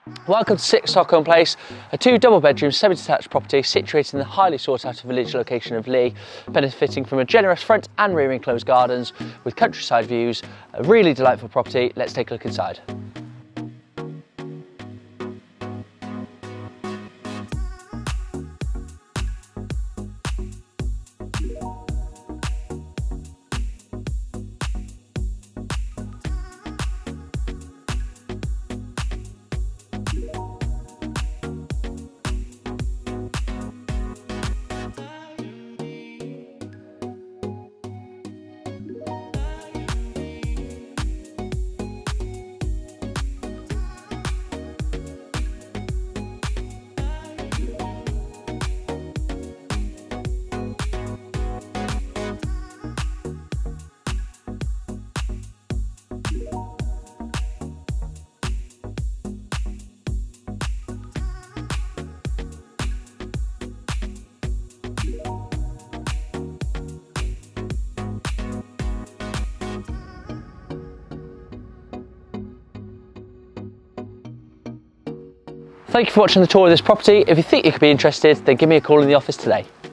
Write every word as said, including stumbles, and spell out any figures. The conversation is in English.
Welcome to six Stockholme Place, a two double bedroom semi-detached property situated in the highly sought after village location of Lee, benefiting from a generous front and rear enclosed gardens with countryside views. A really delightful property. Let's take a look inside. Thank you for watching the tour of this property. If you think you could be interested, then give me a call in the office today.